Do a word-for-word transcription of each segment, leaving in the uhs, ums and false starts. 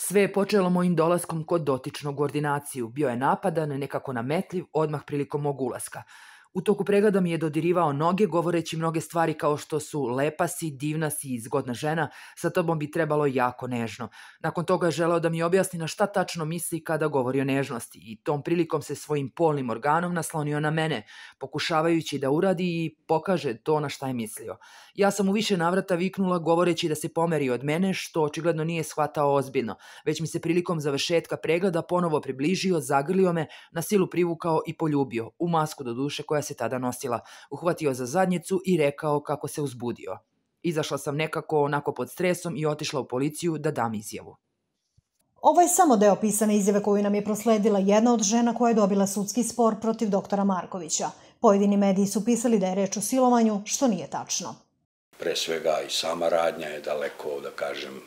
Sve je počelo mojim dolaskom kod dotičnog u ordinaciju. Bio je napadan, nekako nametljiv, odmah prilikom mog ulaska. U toku pregleda mi je dodirivao noge, govoreći mnoge stvari kao što su lepa si, divna si i zgodna žena, sa tobom bi trebalo jako nežno. Nakon toga je želeo da mi objasni na šta tačno misli kada govori o nežnosti i tom prilikom se svojim polnim organom naslonio na mene, pokušavajući da uradi i pokaže to na šta je mislio. Ja sam u više navrata viknula govoreći da se pomeri od mene, što očigledno nije shvatao ozbiljno, već mi se prilikom završetka pregleda ponovo približio, zagrlio me, na silu privukao i poljubio, u masku do duše koja se tada nosila, uhvatio za zadnjicu i rekao kako se uzbudio. Izašla sam nekako onako pod stresom i otišla u policiju da dam izjavu. Ovo je samo deo pisane izjave koju nam je prosledila jedna od žena koja je dobila sudski spor protiv doktora Markovića. Pojedini mediji su pisali da je reč o silovanju, što nije tačno. Pre svega i sama radnja je daleko, da kažem,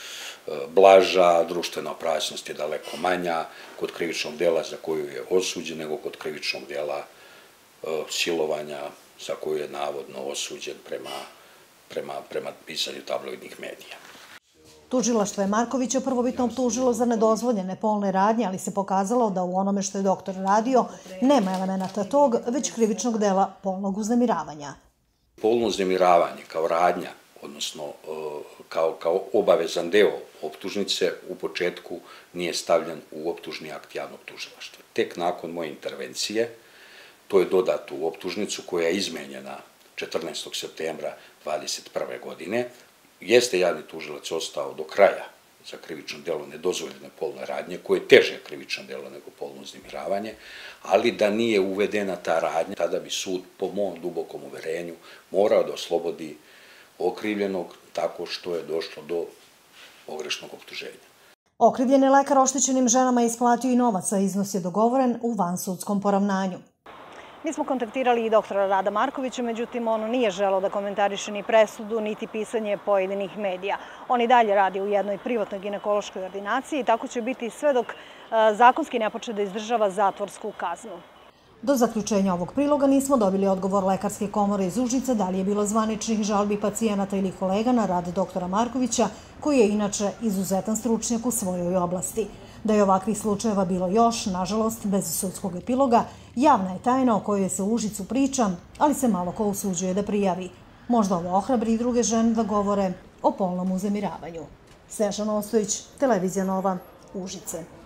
blaža, društvena opasnost je daleko manja kod krivičnog dela za koju je osuđen nego kod krivičnog dela silovanja za koju je navodno osuđen prema, prema, prema pisanju tabloidnih medija. Tužilaštvo je Markovića prvobitno optužilo za nedozvoljene polne radnje, ali se pokazalo da u onome što je doktor radio nema elemenata tog, već krivičnog dela polnog uznemiravanja. Polno uznemiravanje kao radnja, odnosno kao, kao obavezan deo optužnice, u početku nije stavljen u optužni akt javnog tužilaštva. Tek nakon moje intervencije, to je dodato u optužnicu koja je izmenjena četrnaestog septembra dvadeset prve. godine. Jeste javni tužilac ostao do kraja za krivično delo nedozvoljene polne radnje, koje je teže krivično delo nego polno uznemiravanje, ali da nije uvedena ta radnja, tada bi sud, po mom dubokom uverenju, morao da oslobodi okrivljenog tako što je došlo do pogrešnog optuženja. Okrivljeni lekar oštećenim ženama je isplatio i novac, a iznos je dogovoren u vansudskom poravnanju. Mi smo kontaktirali i doktora Rada Markovića, međutim on nije želeo da komentariše ni presudu, niti pisanje pojedinih medija. On i dalje radi u jednoj privatnoj ginekološkoj ordinaciji i tako će biti sve dok zakonski ne počne da izdržava zatvorsku kaznu. Do zaključenja ovog priloga nismo dobili odgovor Lekarske komore iz Užica da li je bilo zvaničnih žalbi pacijenata ili kolega na rad doktora Markovića, koji je inače izuzetan stručnjak u svojoj oblasti. Da je ovakvih slučajeva bilo još, nažalost, bez sudskog epiloga, javna je tajna o kojoj se u Užicu priča, ali se malo ko usuđuje da prijavi. Možda ovo ohrabri i druge žene da govore o polnom uznemiravanju. Snežana Ostojić, Televizija Nova, Užice.